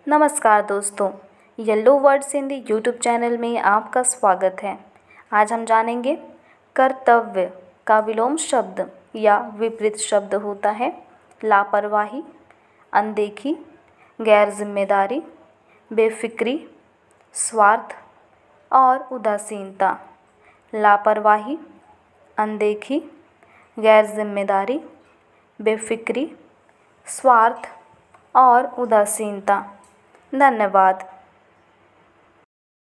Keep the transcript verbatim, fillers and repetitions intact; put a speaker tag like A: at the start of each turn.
A: नमस्कार दोस्तों, yellow words Hindi YouTube channel में आपका स्वागत है। आज हम जानेंगे कर्तव्य का विलोम शब्द या विपरीत शब्द होता है लापरवाही, अनदेखी, गैर जिम्मेदारी, बेफिक्री, स्वार्थ और उदासीनता। लापरवाही, अनदेखी, गैर जिम्मेदारी, बेफिक्री, स्वार्थ और उदासीनता। धन्यवाद।